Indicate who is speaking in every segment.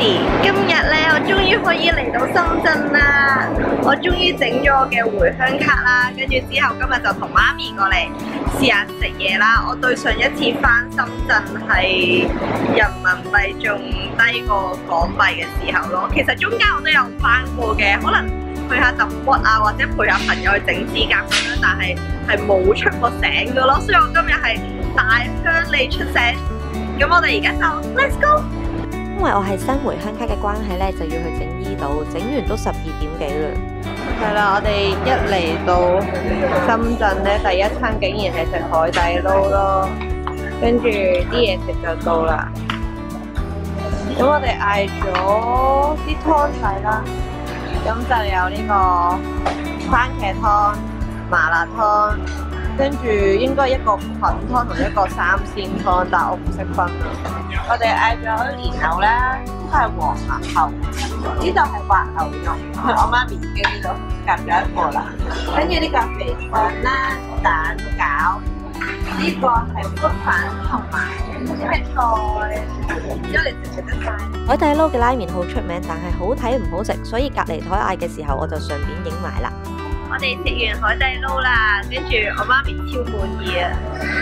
Speaker 1: Amy， 今日咧我終於可以嚟到深圳啦！我終於整咗我嘅回鄉卡啦，跟住之後今日就同媽咪過嚟試下食嘢啦。我對上一次返深圳係人民幣仲低過港幣嘅時候咯。其實中間我都有返過嘅，可能去下揼骨啊，或者陪下朋友去整指甲咁樣，但係冇出過省嘅咯。所以我今日係大鄉里出省。咁我哋而家就 Let's go！
Speaker 2: 因為我係新回鄉卡嘅關係咧，就要去整醫度，整完都12點幾啦。
Speaker 1: 係啦，我哋一嚟到深圳咧，第一餐竟然係食海底撈咯，跟住啲嘢食就到啦。咁我哋嗌咗啲湯底啦，咁就有呢個番茄湯、麻辣湯。跟住應該一個菌湯同一個三鮮湯，但我唔識分啦。我哋嗌咗蓮藕啦，呢個係黃牛後，呢度係滑牛肉，我媽咪已經呢度夾咗一個啦。跟住呢個肥腸啦、蛋餃，呢個係舀飯同埋咩菜，之後你食唔食得晒？
Speaker 2: 海底撈嘅拉麵好出名，但係好睇唔好食，所以隔離台嗌嘅時候我就順便影埋啦。
Speaker 1: 我哋食完海底撈啦，跟住我媽咪超滿意啊！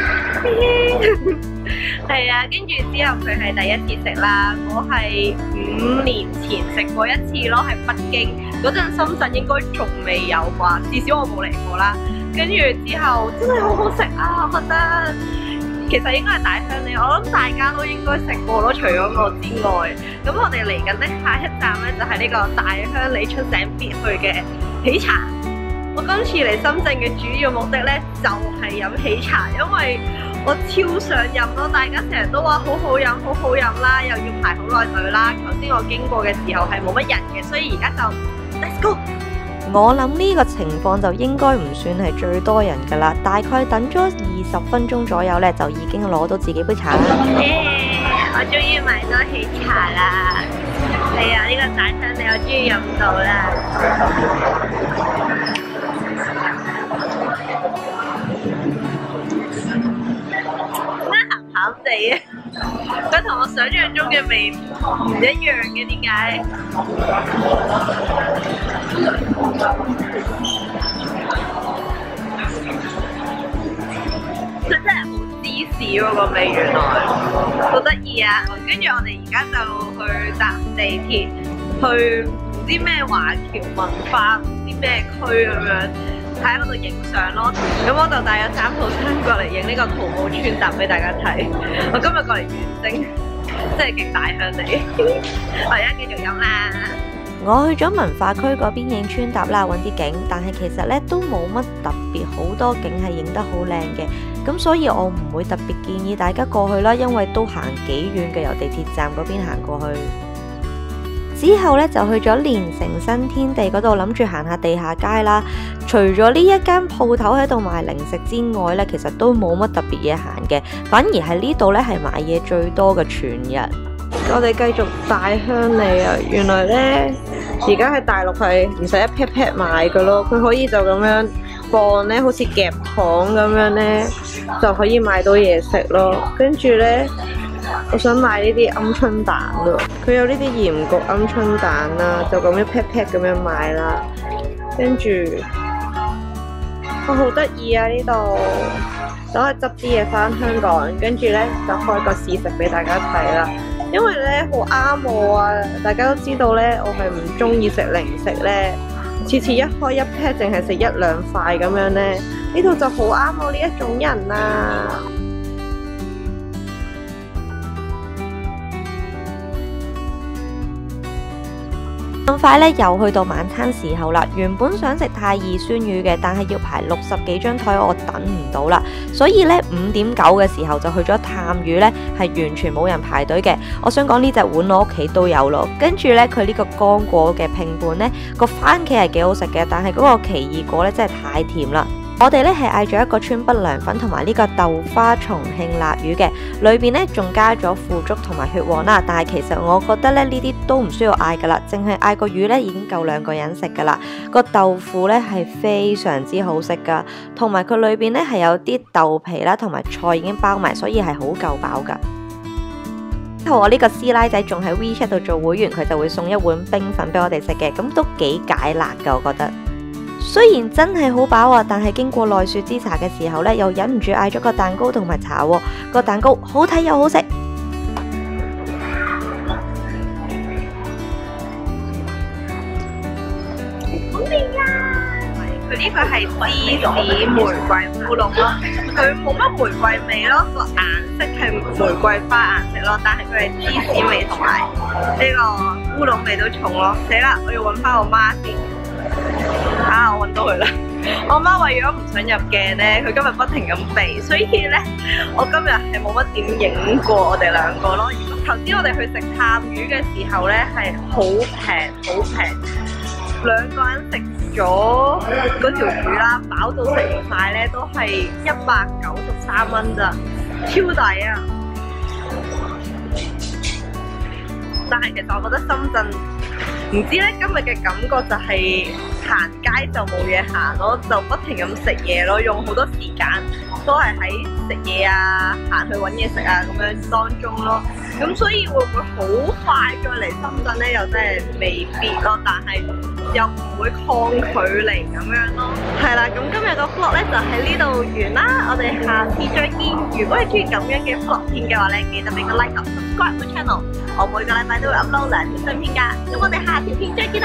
Speaker 1: 係啊，跟住之後佢係第一次食啦，我係5年前食過一次咯，喺北京嗰陣，深圳應該仲未有啩，至少我冇嚟過啦。跟住之後真係好好食啊，我覺得其實應該係大鄉里，我諗大家都應該食過咯，除咗我之外。咁我哋嚟緊呢下一站呢，就係呢個大鄉里出省必去嘅喜茶。我今次嚟深圳嘅主要目的呢，就係飲喜茶，因為我超想飲咯。大家成日都話好好飲，好好飲啦，又要排好耐隊啦。頭先我經過嘅時候係冇乜人嘅，所以而家就 Let's go。
Speaker 2: 我諗呢個情況就應該唔算係最多人噶啦，大概等咗20分鐘左右呢，就已經攞到自己杯茶啦。
Speaker 1: 我終於買到喜茶啦！係啊，呢個大鄉里我終於飲到啦。鹹地啊！佢同我想象中嘅味唔一樣嘅，點解？佢真係好芝士喎個味，原來好得意啊！跟住我哋而家就去搭地鐵去唔知咩華僑文化唔知咩區咁樣。喺嗰度影相咯，咁我就帶咗3套衫過嚟影呢個徒步穿搭俾大家睇。我今日過嚟遠征，真係勁大鄉里。我而家繼續飲啦。
Speaker 2: 我去咗文化區嗰邊影穿搭啦，揾啲景，但係其實咧都冇乜特別好多景係影得好靚嘅，咁所以我唔會特別建議大家過去啦，因為都行幾遠嘅，由地鐵站嗰邊行過去。之後咧就去咗連城新天地嗰度，諗住行下地下街啦。除咗呢一間鋪頭喺度賣零食之外咧，其實都冇乜特別嘢行嘅，反而係呢度咧係買嘢最多嘅全日。
Speaker 1: 我哋繼續大鄉里啊！原來咧而家喺大陸係唔使一 pat pat 買嘅咯，佢可以就咁樣放咧，好似夾糖咁樣咧就可以買到嘢食咯。跟住咧，我想買呢啲鵪鶉蛋咯，佢有呢啲鹽焗鵪鶉蛋啦，就咁一 pat pat 咁樣買啦。跟住我好得意啊！呢度就可以執啲嘢返香港，跟住咧就開個試食俾大家睇啦。因為咧好啱我啊！大家都知道咧，我係唔中意食零食咧，次次一開一 pat 淨係食1-2塊咁樣咧，呢度就好啱我呢一種人啊！
Speaker 2: 咁快咧又去到晚餐時候啦，原本想食太二酸魚嘅，但係要排60幾張台，我等唔到啦，所以咧5點9嘅時候就去咗探魚咧，係完全冇人排隊嘅。我想講呢隻碗我屋企都有咯，跟住咧佢呢個乾果嘅拼盤咧，個番茄係幾好食嘅，但係嗰個奇異果咧真係太甜啦。我哋咧係嗌咗一個川北涼粉同埋呢個豆花重慶辣魚嘅，裏邊咧仲加咗腐竹同埋血黃啦。但係其實我覺得咧呢啲都唔需要嗌噶啦，淨係嗌個魚咧已經夠2個人食噶啦。個豆腐咧係非常之好食噶，同埋佢裏邊咧係有啲豆皮啦，同埋菜已經包埋，所以係好夠飽噶。 之後我呢個師奶仔仲喺 WeChat 度做會員，佢就會送一碗冰粉俾我哋食嘅，咁都幾解辣噶，我覺得。雖然真係好飽啊，但係經過奈雪之茶嘅時候呢，又忍唔住嗌咗個蛋糕同埋茶喎。個蛋糕好睇又好食。
Speaker 1: 好味啊！佢呢個係芝士玫瑰烏龍咯，佢冇乜玫瑰味咯，個顏色係玫瑰花顏色咯，但係佢係芝士味同埋呢個烏龍味都重咯。死啦！我要揾翻我媽先。我揾到佢啦！我媽為咗唔想入鏡呢，佢今日不停咁避，所以呢，我今日係冇乜點影過我哋兩個咯。頭先我哋去食探魚嘅時候呢，係好平好平，兩個人食咗嗰條魚啦，飽到食唔晒呢，都係193蚊咋，超抵啊！但係其實我覺得深圳唔知咧，今日嘅感覺就係行街就冇嘢行咯，就不停咁食嘢咯，用好多時間都係喺食嘢啊、行去揾嘢食啊咁樣當中咯。咁所以會唔會好快再嚟深圳咧？又真係未必咯，但係又唔會抗拒嚟咁樣咯。係啦，咁今日個 vlog 咧就喺呢度完啦，我哋下次再見。如果你中意咁樣嘅 vlog 片嘅話咧，記得俾個 like 同 subscribe 個 channel。我每個禮拜都會 upload 2條新片㗎。咁我哋下條片再見。